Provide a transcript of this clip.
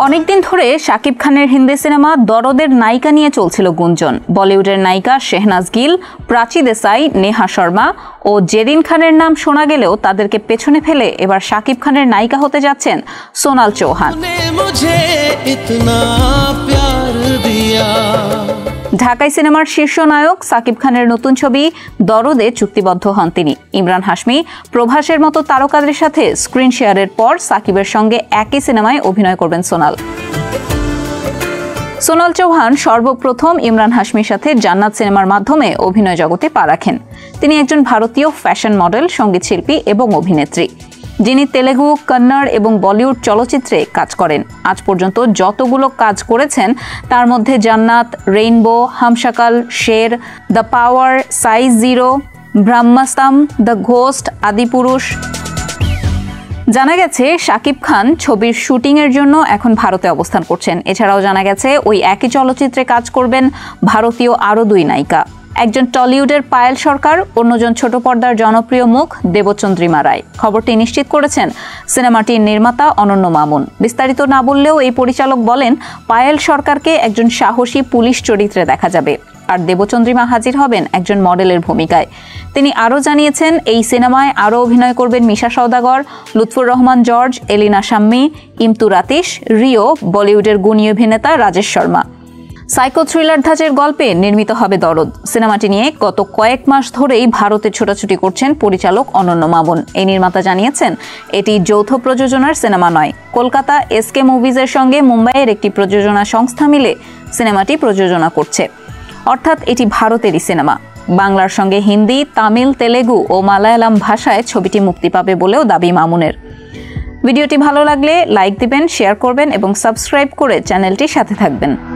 অনেকদিন ধরে শাকিব খানের হিন্দি সিনেমা দরদের নায়িকা নিয়ে চলছিল গুঞ্জন। বলিউডের নায়িকা শেহনাজ গিল, প্রাচী দেসাই, নেহা শর্মা ও জেরিন খানের নাম শোনা গেলেও তাদেরকে পেছনে ফেলে এবার শাকিব খানের নায়িকা হতে যাচ্ছেন সোনাল চৌহান। ঢাকাই সিনেমার শীর্ষ নায়ক শাকিব খানের নতুন ছবি দরদে চুক্তিবদ্ধ হন তিনি। ইমরান হাশমি, প্রভাসের মতো তারকাদের সাথে স্ক্রিন শেয়ারের পর সাকিবের সঙ্গে একই সিনেমায় অভিনয় করবেন সোনাল। সোনাল চৌহান সর্বপ্রথম ইমরান হাশমির সাথে জান্নাত সিনেমার মাধ্যমে অভিনয় জগতে পা রাখেন। তিনি একজন ভারতীয় ফ্যাশন মডেল, সঙ্গীতশিল্পী এবং অভিনেত্রী, যিনি তেলেগু, কন্নড় এবং বলিউড চলচ্চিত্রে কাজ করেন। আজ পর্যন্ত যতগুলো কাজ করেছেন তার মধ্যে Jannat, rainbow, Humshakals, Sher, the power, size 0, Brahmastram, the ghost, Adipurush. জানা গেছে শাকিব খান ছবির শুটিংয়ের জন্য এখন ভারতে অবস্থান করছেন। এছাড়াও জানা গেছে ওই একই চলচ্চিত্রে কাজ করবেন ভারতীয় আরও 2 নায়িকা, একজন টলিউডের পায়েল সরকার, অন্যজন ছোট পর্দার জনপ্রিয় মুখ দেবচন্দ্রিমা রায়। খবরটি নিশ্চিত করেছেন সিনেমাটির নির্মাতা অনন্য মামুন। বিস্তারিত না বললেও এই পরিচালক বলেন, পায়েল সরকারকে একজন সাহসী পুলিশ চরিত্রে দেখা যাবে, আর দেবচন্দ্রিমা হাজির হবেন একজন মডেলের ভূমিকায়। তিনি আরও জানিয়েছেন, এই সিনেমায় আরও অভিনয় করবেন মিশা সওদাগর, লুৎফুর রহমান জর্জ, এলিনা শাম্মী, ইমতু রাতিশ, রিও, বলিউডের গুণী অভিনেতা রাজেশ শর্মা। সাইকো থ্রিলার ধাঁচের গল্পে নির্মিত হবে দরদ। সিনেমাটি নিয়ে গত কয়েক মাস ধরেই ভারতে ছোটাছুটি করছেন পরিচালক অনন্য মামুন। এই নির্মাতা জানিয়েছেন, এটি যৌথ প্রযোজনার সিনেমা নয়। কলকাতা এসকে মুভিজের সঙ্গে মুম্বাইয়ের একটি প্রযোজনা সংস্থা মিলে সিনেমাটি প্রযোজনা করছে, অর্থাৎ এটি ভারতেরই সিনেমা। বাংলার সঙ্গে হিন্দি, তামিল, তেলেগু ও মালায়ালাম ভাষায় ছবিটি মুক্তি পাবে বলেও দাবি মামুনের। ভিডিওটি ভালো লাগলে লাইক দিবেন, শেয়ার করবেন এবং সাবস্ক্রাইব করে চ্যানেলটির সাথে থাকবেন।